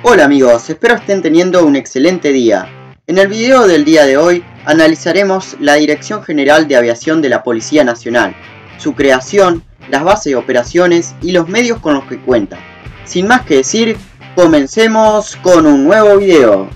Hola amigos, espero estén teniendo un excelente día. En el video del día de hoy analizaremos la Dirección General de Aviación de la Policía Nacional, su creación, las bases de operaciones y los medios con los que cuenta. Sin más que decir, comencemos con un nuevo video.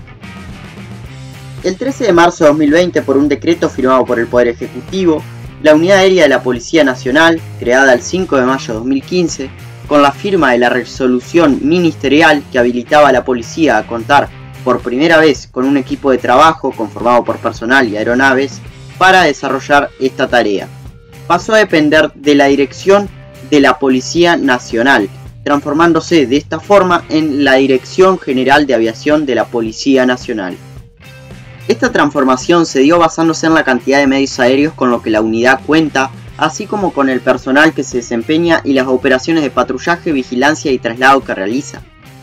El 13 de marzo de 2020, por un decreto firmado por el Poder Ejecutivo, la Unidad Aérea de la Policía Nacional, creada el 5 de mayo de 2015, con la firma de la resolución ministerial que habilitaba a la policía a contar por primera vez con un equipo de trabajo conformado por personal y aeronaves para desarrollar esta tarea, pasó a depender de la Dirección de la Policía Nacional, transformándose de esta forma en la Dirección General de Aviación de la Policía Nacional. Esta transformación se dio basándose en la cantidad de medios aéreos con lo que la unidad cuenta, así como con el personal que se desempeña y las operaciones de patrullaje, vigilancia y traslado que realiza.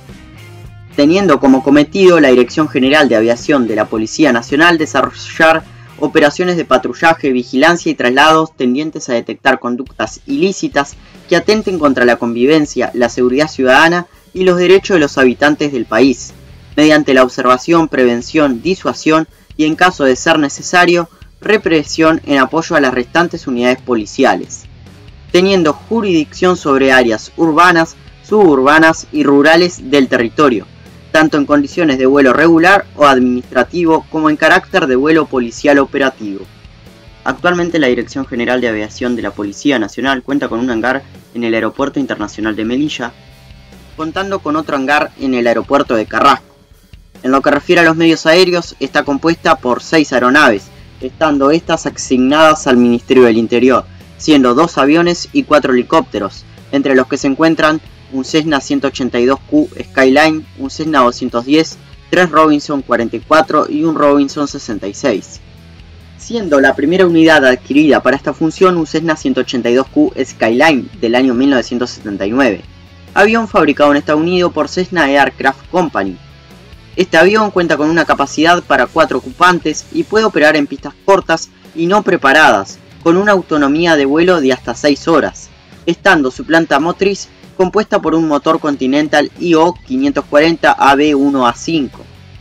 Teniendo como cometido la Dirección General de Aviación de la Policía Nacional desarrollar operaciones de patrullaje, vigilancia y traslados tendientes a detectar conductas ilícitas que atenten contra la convivencia, la seguridad ciudadana y los derechos de los habitantes del país, mediante la observación, prevención, disuasión y, en caso de ser necesario, represión en apoyo a las restantes unidades policiales, teniendo jurisdicción sobre áreas urbanas, suburbanas y rurales del territorio, tanto en condiciones de vuelo regular o administrativo como en carácter de vuelo policial operativo. Actualmente la Dirección General de Aviación de la Policía Nacional cuenta con un hangar en el Aeropuerto Internacional de Melilla, contando con otro hangar en el Aeropuerto de Carrasco. En lo que refiere a los medios aéreos, está compuesta por 6 aeronaves, estando estas asignadas al Ministerio del Interior, siendo 2 aviones y 4 helicópteros, entre los que se encuentran un Cessna 182Q Skyline, un Cessna 210, 3 Robinson 44 y un Robinson 66. Siendo la primera unidad adquirida para esta función un Cessna 182Q Skyline del año 1979, avión fabricado en Estados Unidos por Cessna Aircraft Company. Este avión cuenta con una capacidad para 4 ocupantes y puede operar en pistas cortas y no preparadas, con una autonomía de vuelo de hasta 6 horas, estando su planta motriz compuesta por un motor Continental IO 540 AB1A5.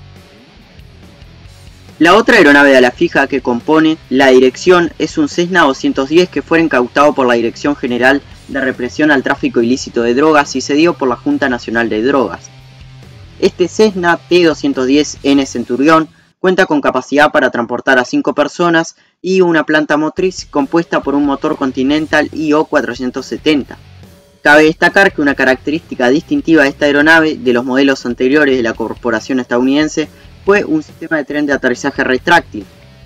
La otra aeronave de ala fija que compone la dirección es un Cessna 210 que fue incautado por la Dirección General de Represión al Tráfico Ilícito de Drogas y cedido por la Junta Nacional de Drogas. Este Cessna T210N Centurión cuenta con capacidad para transportar a 5 personas y una planta motriz compuesta por un motor Continental IO 470. Cabe destacar que una característica distintiva de esta aeronave de los modelos anteriores de la corporación estadounidense fue un sistema de tren de aterrizaje retráctil.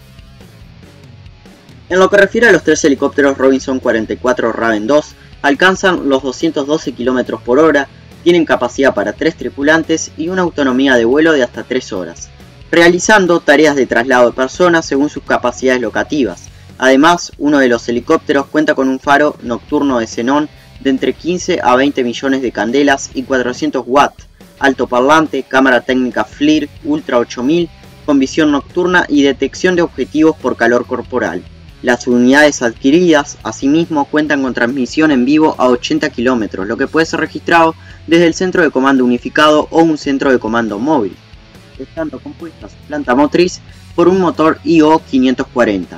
En lo que refiere a los 3 helicópteros Robinson 44 Raven 2, alcanzan los 212 km por hora, tienen capacidad para 3 tripulantes y una autonomía de vuelo de hasta 3 horas, realizando tareas de traslado de personas según sus capacidades locativas. Además, uno de los helicópteros cuenta con un faro nocturno de xenón de entre 15 a 20 millones de candelas y 400 watts, altoparlante, cámara técnica FLIR Ultra 8000 con visión nocturna y detección de objetivos por calor corporal. Las unidades adquiridas, asimismo, cuentan con transmisión en vivo a 80 km, lo que puede ser registrado desde el centro de comando unificado o un centro de comando móvil, estando compuesta su planta motriz por un motor IO 540.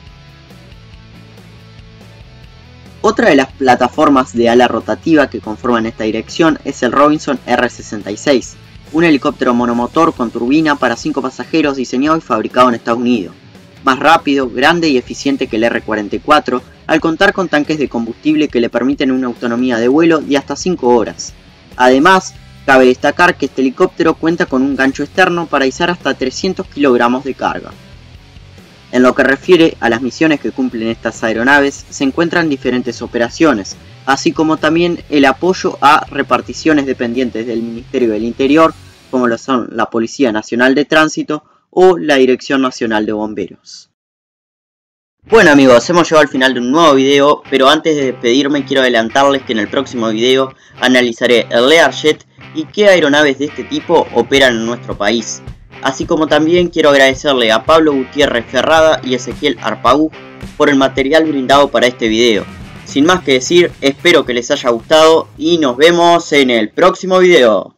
Otra de las plataformas de ala rotativa que conforman esta dirección es el Robinson R66, un helicóptero monomotor con turbina para 5 pasajeros diseñado y fabricado en Estados Unidos. Más rápido, grande y eficiente que el R44, al contar con tanques de combustible que le permiten una autonomía de vuelo de hasta 5 horas. Además, cabe destacar que este helicóptero cuenta con un gancho externo para izar hasta 300 kg de carga. En lo que refiere a las misiones que cumplen estas aeronaves, se encuentran diferentes operaciones, así como también el apoyo a reparticiones dependientes del Ministerio del Interior, como lo son la Policía Nacional de Tránsito o la Dirección Nacional de Bomberos. Bueno amigos, hemos llegado al final de un nuevo video, pero antes de despedirme quiero adelantarles que en el próximo video analizaré el Learjet y qué aeronaves de este tipo operan en nuestro país. Así como también quiero agradecerle a Pablo Gutiérrez Ferrada y Ezequiel Arpagú por el material brindado para este video. Sin más que decir, espero que les haya gustado y nos vemos en el próximo video.